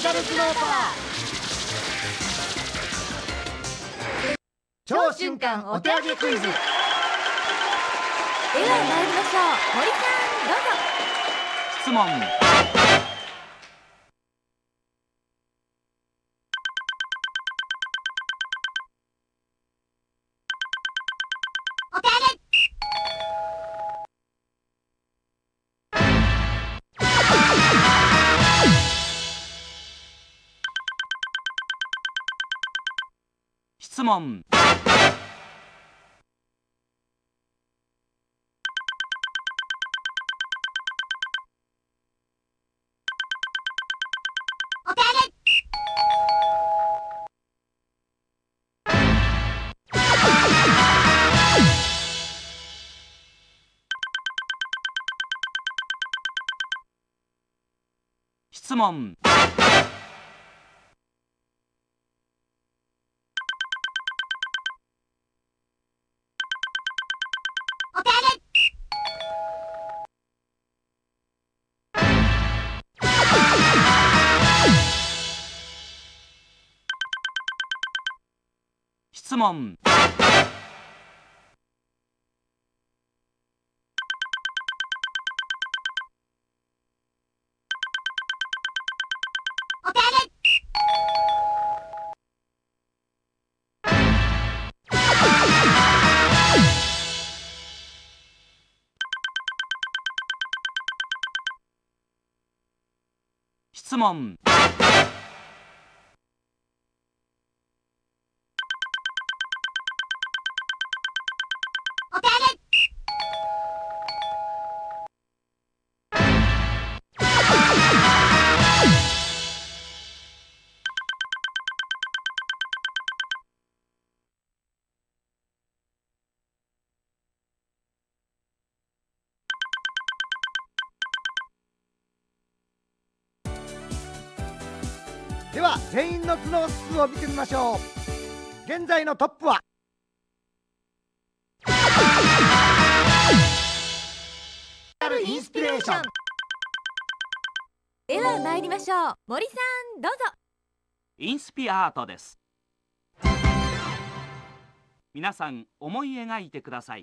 ャル頭脳パワー超瞬間お手上げクイズ。 では参りましょう。森さんどうぞ。 質問。 お手上げ。 質問。 お手上げ。 質問。 お手上げ。 質問。 お手上げ。 質問。 お手上げ。 では全員の頭脳数を見てみましょう。現在のトップはインスピレーション。 では参りましょう。森さんどうぞ。 インスピアートです。皆さん思い描いてください。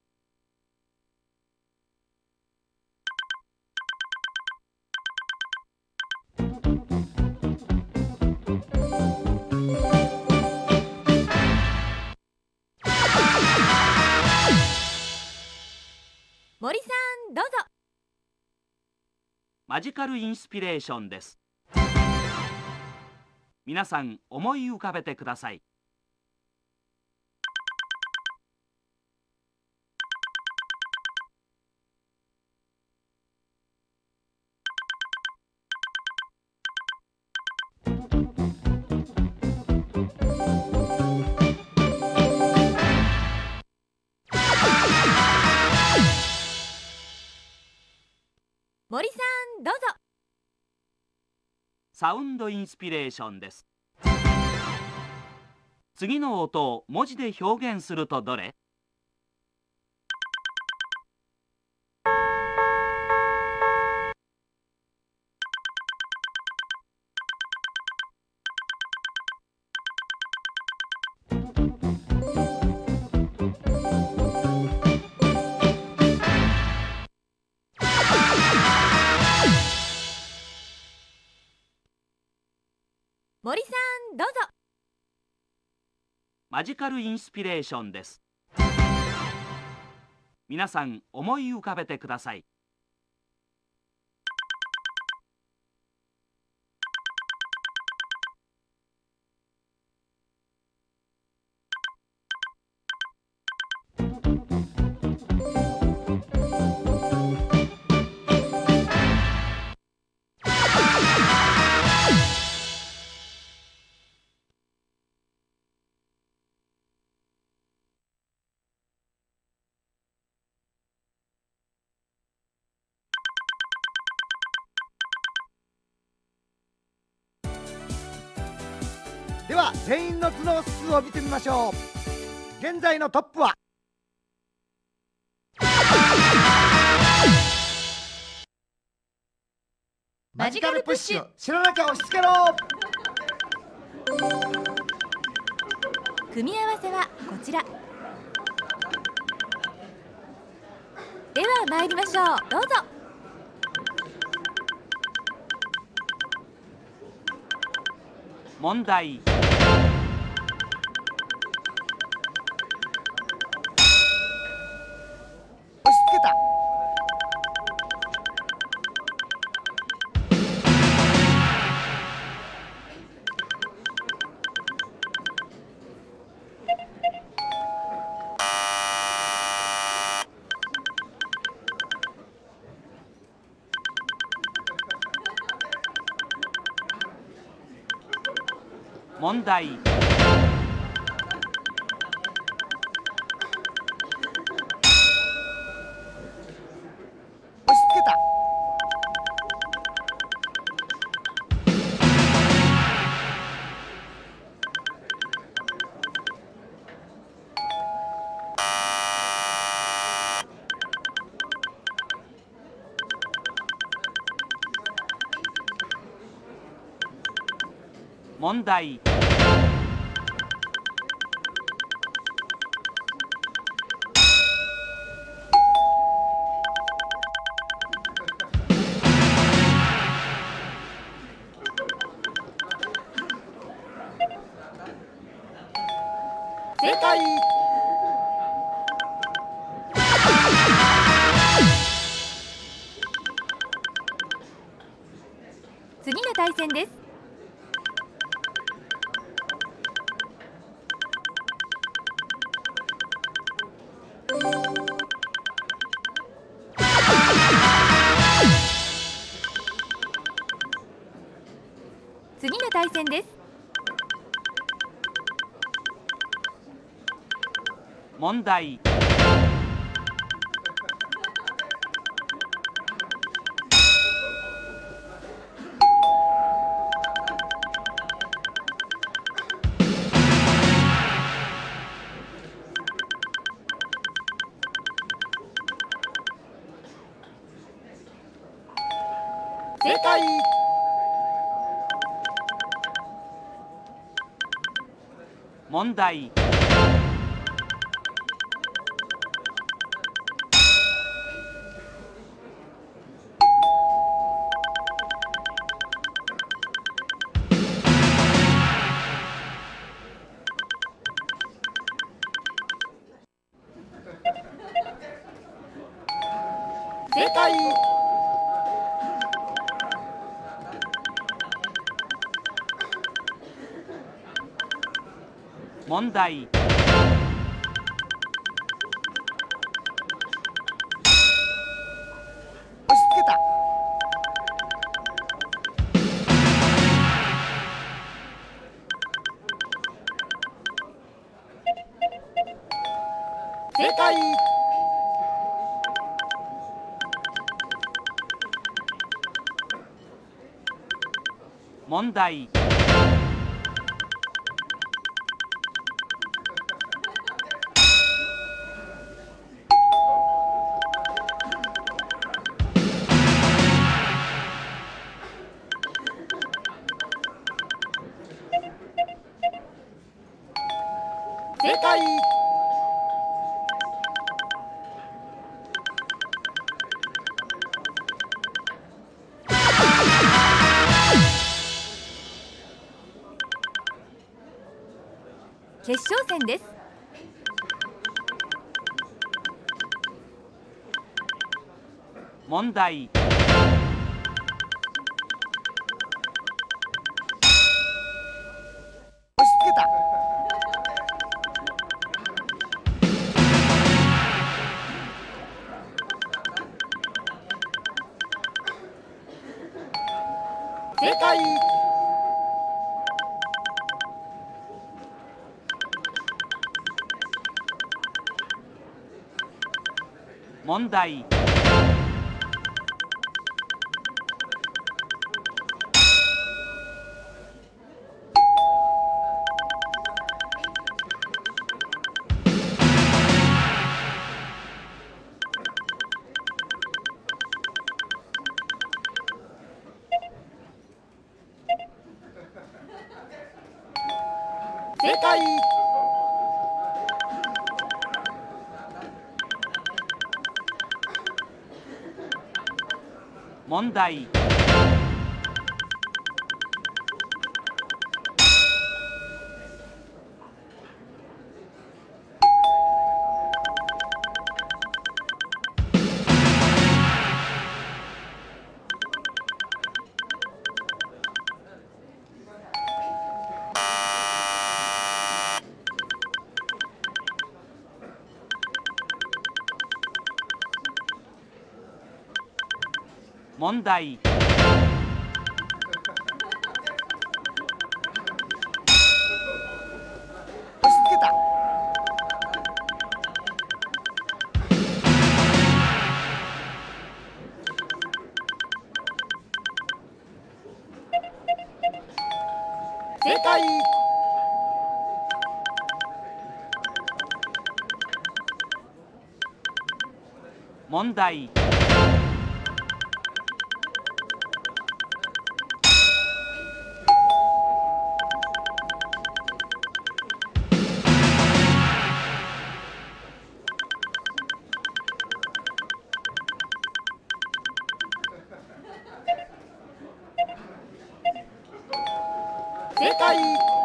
森さんどうぞ。 マジカルインスピレーションです。皆さん思い浮かべてください。 森さんどうぞ。 サウンドインスピレーションです。次の音を文字で表現するとどれ？ 森さんどうぞ。 マジカルインスピレーションです。皆さん思い浮かべてください。 では全員の頭脳数を見てみましょう。現在のトップはマジカルプッシュ知らなきゃ押し付けろ。 組み合わせはこちら。では参りましょう。どうぞ。 問題。 押し付けた。 問題。 押し付けた。 問題。 正解。次の対戦です。次の対戦です。 問題。 正解。 問題。 正解。 問題。 押し付けた。 正解。 問題。 正解。決勝戦です。 問題。 押し付けた。 正解。 問題。 正解。 問題。問題。 押し付けた。正解。 問題。 正解。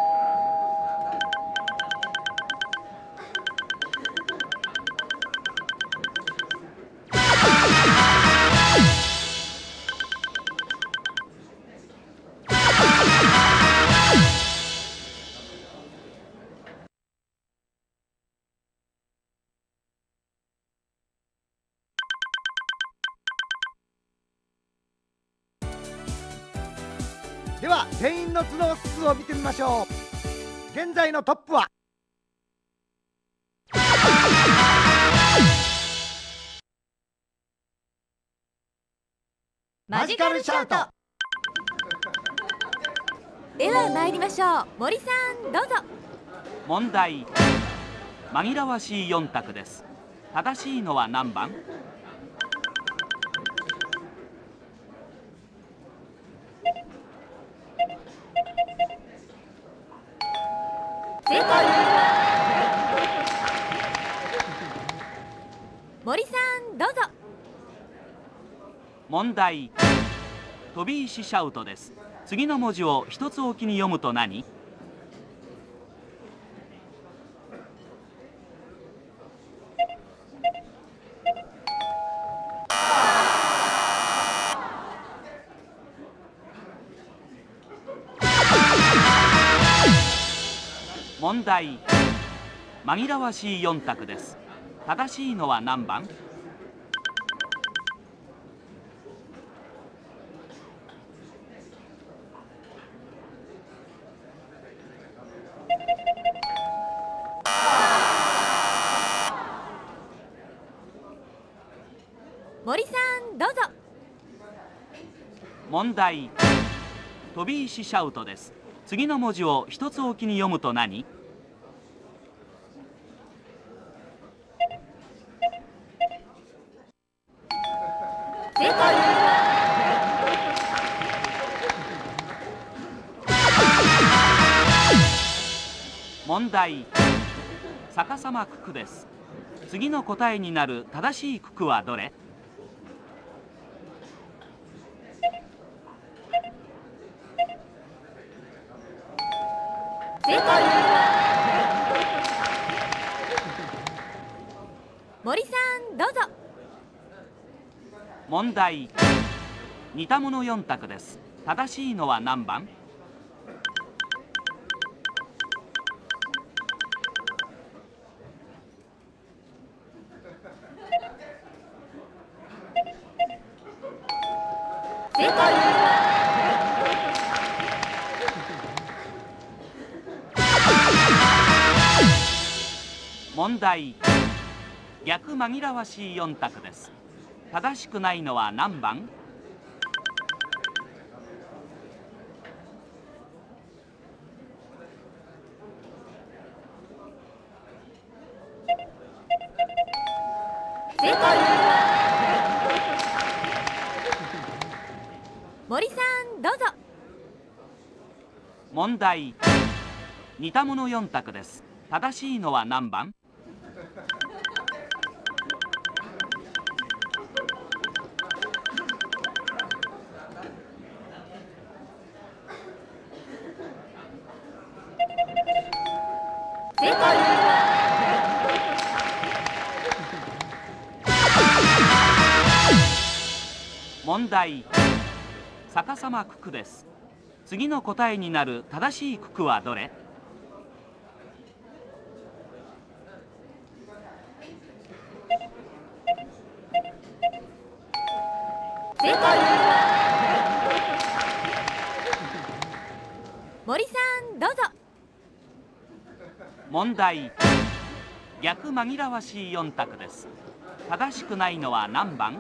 では全員の頭脳数を見てみましょう。現在のトップはマジカルシャウト。では参りましょう。森さんどうぞ。 問題。紛らわしい4択です。正しいのは何番？ 正解。森さんどうぞ。 問題。飛び石シャウトです。次の文字を一つおきに読むと何？問題。紛らわしい4択です。正しいのは何番？ 森さんどうぞ。 問題。飛び石シャウトです。次の文字を一つおきに読むと何？ 正解。 問題。逆さま九九です。次の答えになる正しい九九はどれ？ 正解。森さんどうぞ。 問題。似たもの4択です。正しいのは何番？ 正解。 問題。逆紛らわしい4択です。正しくないのは何番？ 正解。森さんどうぞ。 問題。 似たもの4択です。正しいのは何番？ 正解。 問題。逆さま九九です。次の答えになる正しい九九はどれ？ 正解。森さん、どうぞ。 問題。逆紛らわしい4択です。正しくないのは何番？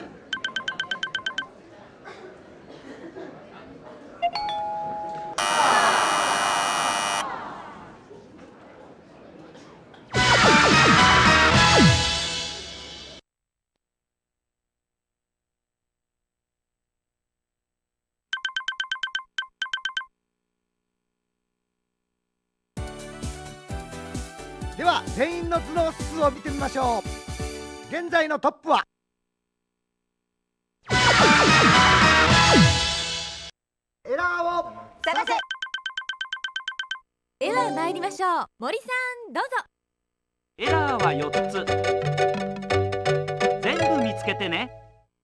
では全員の頭脳数を見てみましょう。現在のトップはエラーを探せ。では参りましょう。森さん、どうぞ。 エラーは4つ。全部見つけてね。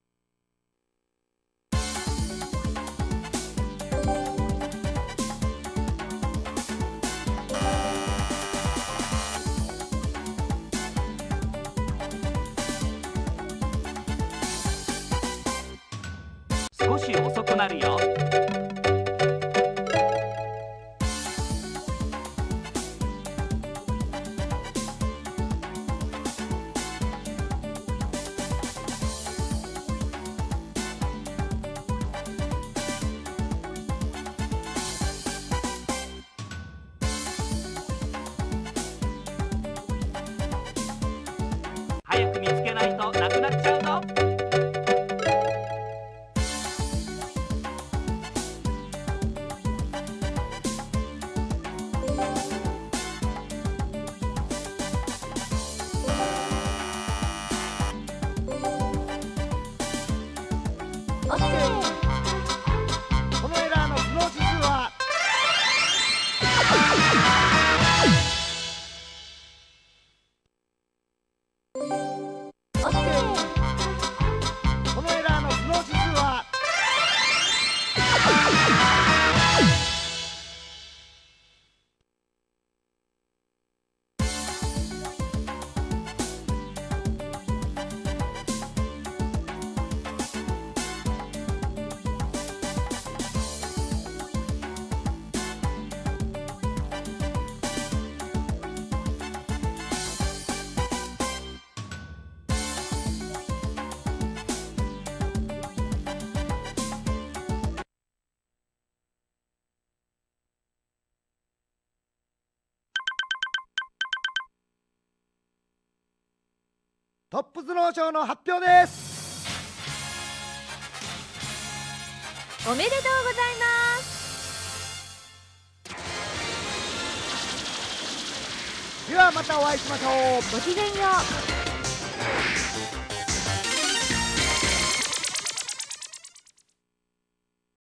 少し遅くなるよ。早く見つけないとなくなっちゃうぞ。 オッケー。 このエラーの頭脳指数はオッケー。 このエラーの頭脳指数はトップ頭脳賞の発表です。 おめでとうございます。 ではまたお会いしましょう。 ごきげんよう。